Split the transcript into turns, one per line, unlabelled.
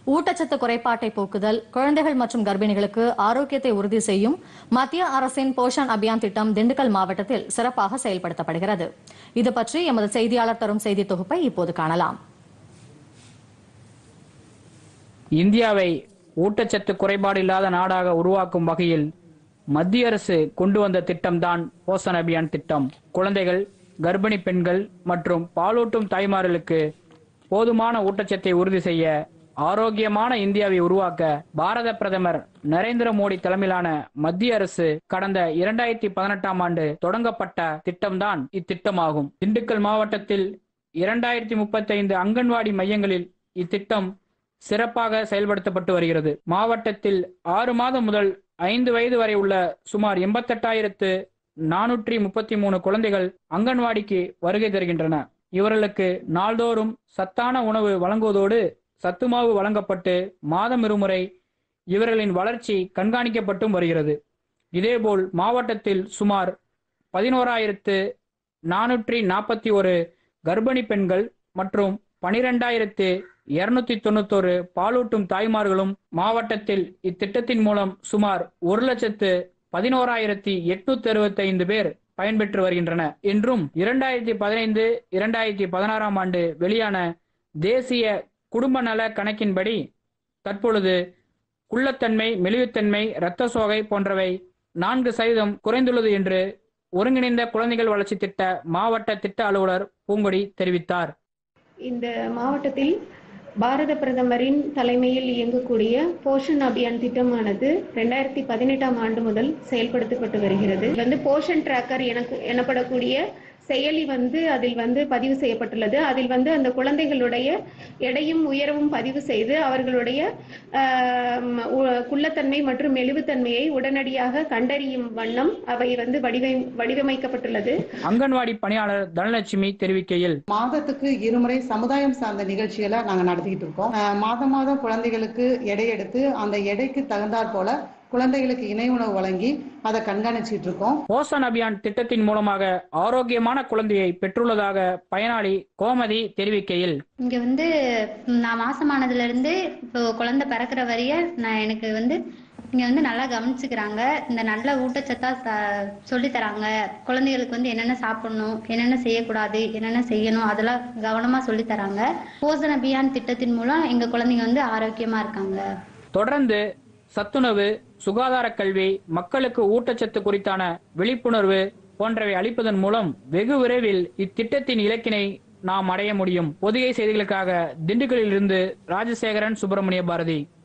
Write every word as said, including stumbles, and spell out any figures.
ஊட்டச்சத்து குறைபாட்டை போக்குதல், குழந்தைகள் மற்றும் கர்ப்பிணிகளுக்கு ஆரோக்கியத்தை உறுதி செய்யும் மத்திய அரசின் போஷன் அபியான் திட்டம் திண்டுக்கல் மாவட்டத்தில் சிறப்பாக செயல்படுத்தப்படுகிறது. இது பற்றி எமது செய்தியாளர் தரும் செய்தி தொகுப்பை இப்போது காணலாம்.
இந்தியாவை ஊட்டச்சத்து குறைபாடு இல்லாத நாடாக உருவாக்கும் வகையில் மத்திய அரசு கொண்டு வந்த திட்டம்தான் போஷன் அபியான் திட்டம். குழந்தைகள், கர்ப்பிணி பெண்கள் மற்றும் பாலூட்டும் தாய்மார்களுக்கு போதுமான ஊட்டச்சத்தை உறுதி செய்ய ஆரோக்கியமான இந்தியாவை உருவாக்க பாரத பிரதமர் நரேந்திர மோடி தலைமையிலான மத்திய அரசு கடந்த இரண்டாயிரத்தி பதினெட்டாம் ஆண்டு தொடங்கப்பட்ட திட்டம்தான் இத்திட்டமாகும். திண்டுக்கல் மாவட்டத்தில் இரண்டாயிரத்தி முப்பத்தி ஐந்து அங்கன்வாடி மையங்களில் இத்திட்டம் சிறப்பாக செயல்படுத்தப்பட்டு வருகிறது. மாவட்டத்தில் ஆறு மாதம் முதல் ஐந்து வயது வரை உள்ள சுமார் எண்பத்தி எட்டாயிரத்து நானூற்றி முப்பத்தி மூணு குழந்தைகள் அங்கன்வாடிக்கு வருகை தருகின்றன. இவர்களுக்கு நாள்தோறும் சத்தான உணவு வழங்குவதோடு சத்துமாவு வழங்கப்பட்டு மாதம் இருமுறை இவர்களின் வளர்ச்சி கண்காணிக்கப்பட்டும் வருகிறது. இதேபோல் மாவட்டத்தில் சுமார் பதினோராயிரத்து நானூற்றி நாற்பத்தி ஒரு கர்ப்பிணி பெண்கள் மற்றும் பனிரெண்டாயிரத்து இருநூத்தி தொண்ணூத்தோரு பாலூட்டும் தாய்மார்களும் மாவட்டத்தில் இத்திட்டத்தின் மூலம் சுமார் ஒரு லட்சத்து பதினோராயிரத்தி எட்நூத்தி அறுபத்தி ஐந்து பேர் பயன்பெற்று வருகின்றன என்றும் இரண்டாயிரத்தி பதினைந்து இரண்டாயிரத்தி பதினாறாம் ஆண்டு வெளியான தேசிய குடும்ப நல கணக்கின்படி தற்பொழுது குள்ளத்தன்மை, மெலிவுத்தன்மை, இரத்த சோகை போன்றவை நான்கு சதவீதம் குறைந்துள்ளது என்று ஒருங்கிணைந்த குழந்தைகள் வளர்ச்சி திட்ட மாவட்ட திட்ட அலுவலர் பூங்கொடி தெரிவித்தார்.
இந்த மாவட்டத்தில் பாரத பிரதமரின் தலைமையில் இயங்கக்கூடிய போஷன் அபியான் திட்டமானது இரண்டாயிரத்தி பதினெட்டாம் ஆண்டு முதல் செயல்படுத்தப்பட்டு வருகிறது. வந்து போஷன் டிராக்கர் எனக்கு எனப்படக்கூடிய செயலி வந்து அதில் வந்து பதிவு செய்யப்பட்டுள்ளது. அதில் வந்து அந்த குழந்தைகளுடைய எடையும் உயரவும் பதிவு செய்து அவர்களுடைய குள்ளத்தன்மை மற்றும் மெலிவுத்தன்மையை உடனடியாக கண்டறியும் வண்ணம் அவை வந்து வடிவ வடிவமைக்கப்பட்டுள்ளது.
அங்கன்வாடி பணியாளர் தனலட்சுமி தெரிவிக்கையில்,
மாதத்துக்கு இருமுறை சமுதாயம் சார்ந்த நிகழ்ச்சிகளை நாங்கள் நடத்திக்கிட்டு இருக்கோம். மாதம் மாதம் குழந்தைகளுக்கு எடை எடுத்து அந்த எடைக்கு தகுந்தாற் போல குழந்தைகளுக்கு இணை உணவு வழங்கி அதை கண்காணிச்சிட்டு இருக்கோம்.
போஷன் அபியான் திட்டத்தின் மூலமாக ஆரோக்கியமான குழந்தையை பெற்றுள்ளதாக பயனாளி கோமதி தெரிவிக்கையில்,
இங்க வந்து நான் மாசமானதுல இருந்து இப்போ குழந்தை பிறக்கிற வரைய நான் எனக்கு வந்து இங்க வந்து நல்லா கவனிச்சுக்கிறாங்க. இந்த நல்ல ஊட்டச்சத்தா சொல்லி தராங்க. குழந்தைகளுக்கு வந்து என்னென்ன சாப்பிடணும், என்னென்ன செய்யக்கூடாது, என்னென்ன செய்யணும் அதெல்லாம் கவனமா சொல்லி தராங்க. போஷன் அபியான் திட்டத்தின் மூலம் எங்க குழந்தைங்க வந்து ஆரோக்கியமா இருக்காங்க.
தொடர்ந்து சத்துணவு, சுகாதார கல்வி, மக்களுக்கு ஊட்டச்சத்து குறித்தான விழிப்புணர்வு போன்றவை அளிப்பதன் மூலம் வெகு விரைவில் இத்திட்டத்தின் இலக்கினை நாம் அடைய முடியும். பொதிகை செய்திகளுக்காக திண்டுக்கல்லில் இருந்து ராஜசேகரன், சுப்பிரமணிய பாரதி.